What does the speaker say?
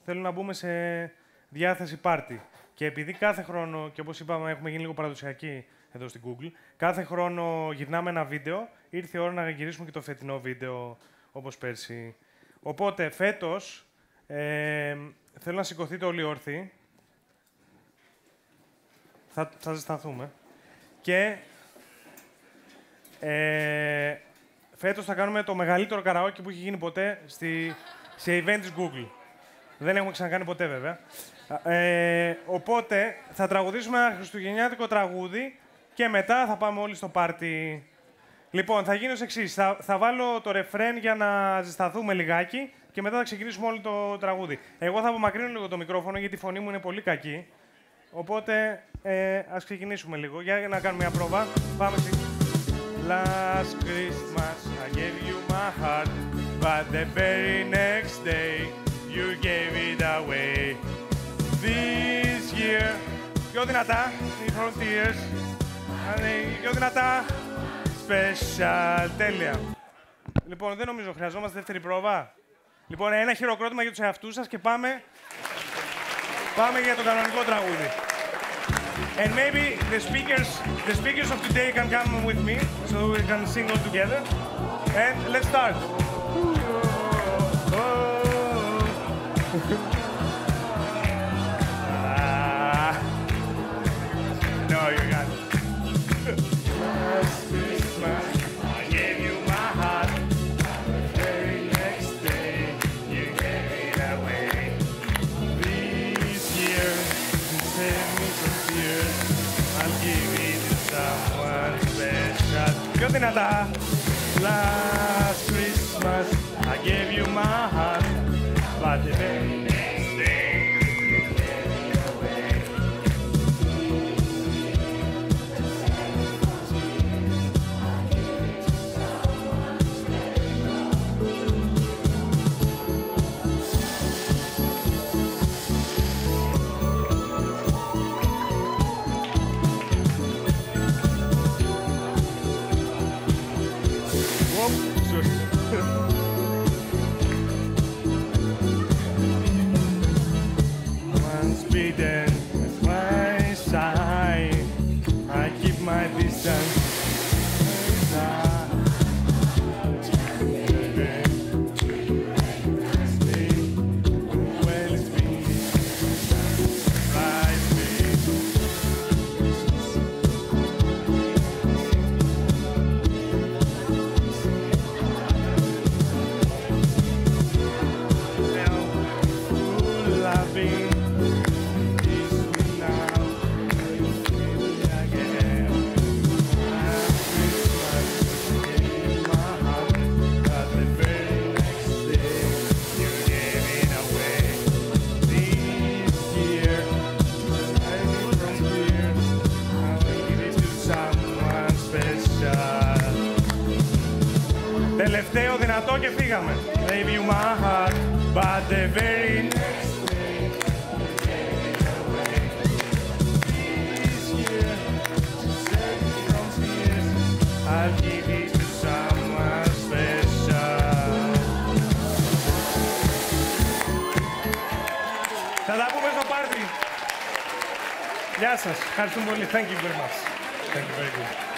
θέλω να μπούμε σε διάθεση πάρτι. Και επειδή κάθε χρόνο, και όπως είπαμε, έχουμε γίνει λίγο παραδοσιακοί εδώ στην Google, κάθε χρόνο γυρνάμε ένα βίντεο, ήρθε η ώρα να γυρίσουμε και το φετινό βίντεο όπως πέρσι. Οπότε, φέτος, θέλω να σηκωθείτε όλοι όρθιοι. Θα ζεσταθούμε. Και φέτος θα κάνουμε το μεγαλύτερο καραόκι που έχει γίνει ποτέ σε event της Google. Δεν έχουμε ξανακάνει ποτέ, βέβαια. Οπότε, θα τραγουδήσουμε ένα χριστουγεννιάτικο τραγούδι και μετά θα πάμε όλοι στο πάρτι. Λοιπόν, θα γίνει ως εξής. Θα βάλω το ρεφρέν για να ζεσταθούμε λιγάκι και μετά θα ξεκινήσουμε όλο το τραγούδι. Εγώ θα απομακρύνω λίγο το μικρόφωνο γιατί η φωνή μου είναι πολύ κακή. Οπότε, ας ξεκινήσουμε λίγο. Για να κάνουμε μια πρόβα. Πάμε Last Christmas I gave you my heart, but the very next day you gave it away. This year, πιο δυνατά, οι Frontiers. Πιο δυνατά, special, τέλεια. Λοιπόν, δεν νομίζω, χρειαζόμαστε δεύτερη πρόβα. Λοιπόν, ένα χειροκρότημα για τους εαυτούς σας και πάμε για το κανονικό τραγούδι. And maybe the speakers of today can come with me, so we can sing all together. And let's start. No, you got it. Last Christmas, I gave you my heart. The very next day, you gave it away. This year, you saved me some tears. I'll give it to someone special. Πιο δυνατά. Last Christmas, I gave you my heart, but the very next day, you gave it away. Once bitten, twice shy. I keep my distance. Τελευταίο δυνατό και φύγαμε. Gave you my heart, but the very next day you gave it away. This year, to save me from tears, I'll give it to someone special. Θα τα πούμε στο πάρτι. Γεια σας. Ευχαριστούμε πολύ. Thank you very much. Thank you very good.